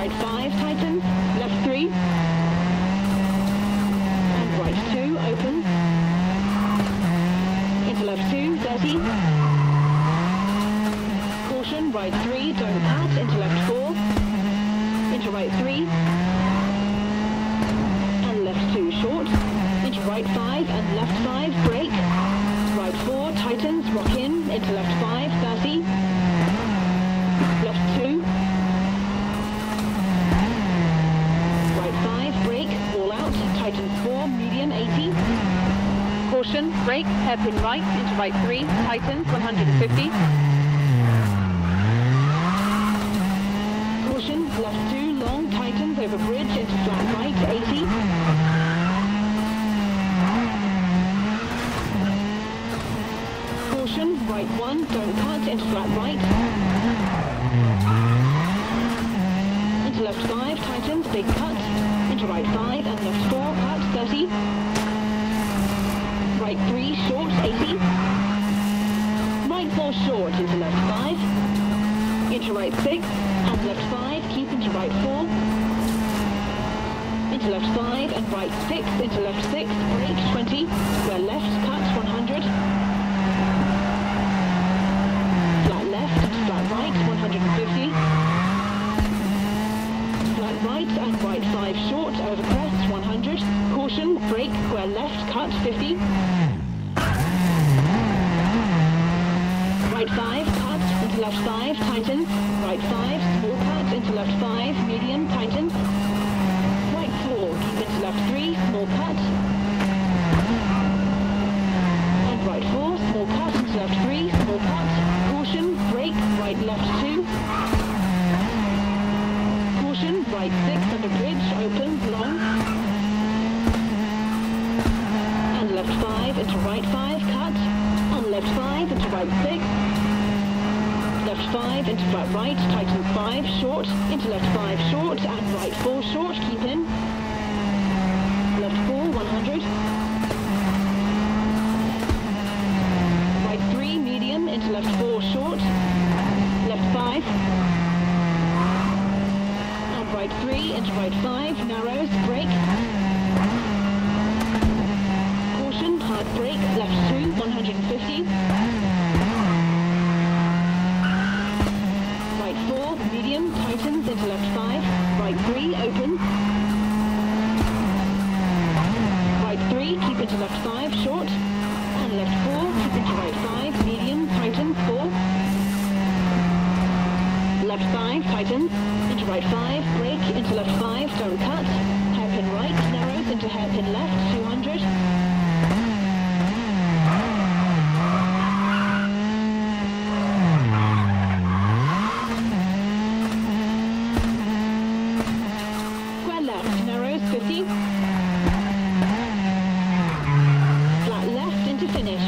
right 5, tightens, left 3, and right 2, opens, into left 2, 30, caution, right 3, don't cut, into left 4, into right 3, and left 2, short, into right 5 and left 5, brake, right 4, tightens, rock in, into left 5, 30, left 2, right 5, brake, wall out, tightens 4, medium, 80, caution, brake, hairpin right, into right 3, tightens, 150, caution, left 2, long, tightens, over bridge, into flat right, 80, right 1, don't cut, into flat right, into left 5, tightens, big cut, into right 5 and left 4, cut, 30, right 3, short, 80, right 4, short, into left 5, into right 6, and left 5, keep into right 4, into left 5 and right 6, into left 6, brake, 20, where left, cut, 100, right, 150, flat right and right 5 short, over crest, 100, caution, brake, square left, cut, 50, right 5, cut, into left 5, tightens, right 5, small cut, into left 5, medium, tightens, right 4, keep into left 3, small cut, and right 4, small cut, into left 3, small cut, caution, brake, right left 2, caution, right 6 under bridge, opens, long, and left 5 into right 5, cut, on left 5 into right 6, left 5 into flat right, tighten 5, short, into left 5, short, and right 4, short, keep in, left 4, 100, right 3, medium, into left 4, short, left 5, and right 3, into right 5, narrows, brake, caution, hard brake, left 2, 150, right 4, medium, tightens, into left 5, right 3, open, right 3, keep into left 5, short, and left 4, keep into right 5, medium, tightens, 4, left 5, tightens, into right 5, brake, into left 5, don't cut, hairpin right, narrows, into hairpin left, 200, square left, narrows, 50, flat left, into finish.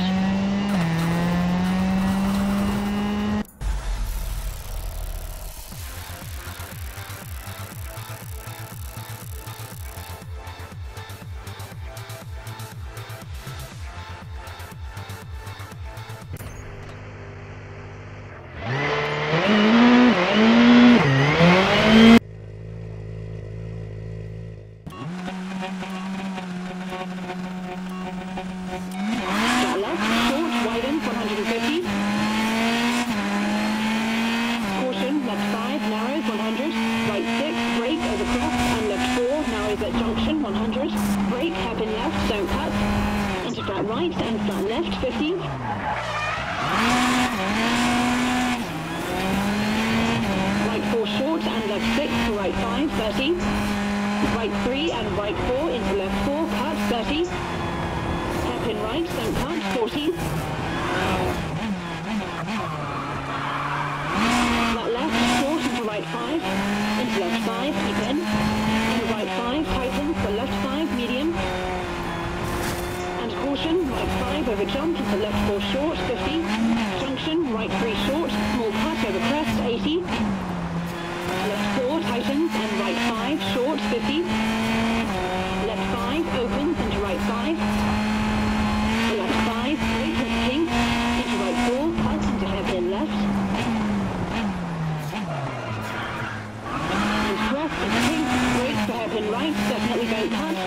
Right and flat left, 50. Right 4 short and left 6 to right 5, 30. Right 3 and right 4 into left 4, cut, 30. Hairpin right, don't cut, 40. Flat left, short into right 5, into left 5, keep in. Into right 5, tighten, for left 5, medium. Caution, right 5 over jump, into left 4 short, 50. Junction, right 3 short, small cut over crest, 80. Left 4 tightens and right 5 short, 50. Left 5 opens into right 5. Left 5 brake and kink into right 4, cut into hairpin left. And crest don't cut.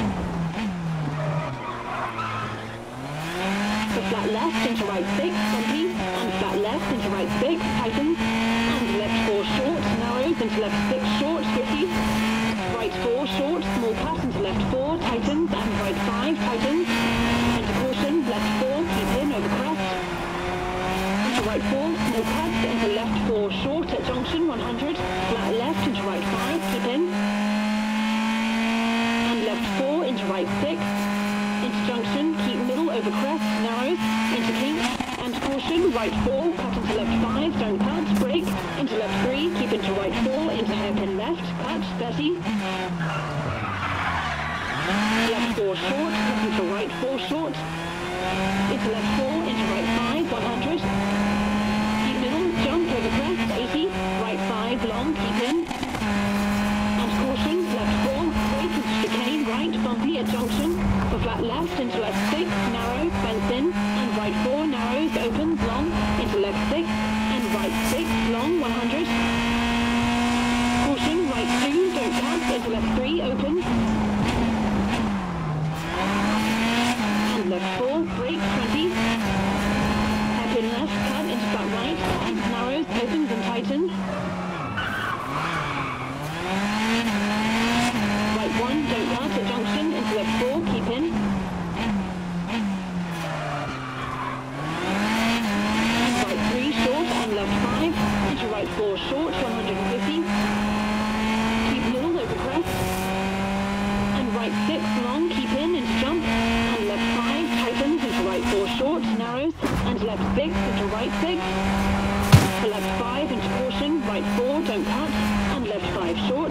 For flat left into right 6, bumpy, and flat left into right 6, tightens, and left 4 short, narrows into left 6 short, 50, right 4 short, small cut into left 4, tightens, and right 5, tightens, into caution, left 4, keep in over crest, into right 4, no cut, into left 4 short at junction 100, flat left into right 5, keep in, and left 4 into right 6, into junction, keep middle over crest, narrows, into kink, and caution, right 4, cut into left 5, don't cut, brake, into left 3, keep into right 4, into hairpin left, cut, 30, left 4 short, cut into right 4 short, into left 4, into right 5, 100, keep middle, jump over crest, 80, right 5, long, keep in, and caution, left 4, brake into chicane, right, bumpy at junction, for flat left into left 6, narrow, fence in, and right 4, narrows, opens, long, into left 6, and right 6, long, 100, caution, right 2, don't cut, into left 3, opens, and left 4, brake, 20, hairpin left, cut into flat right, and narrows, opens and tightens, right 1, don't cut at junction, into left 4, keep in, right 3, short, and left 5, into right 4, short, 150, keep middle over crest, and right 6, long, keep in, into jump, and left 5, tightens, into right 4, short, narrows, and left 6, into right 6, for left 5, into caution, right 4, don't cut, and left 5, short,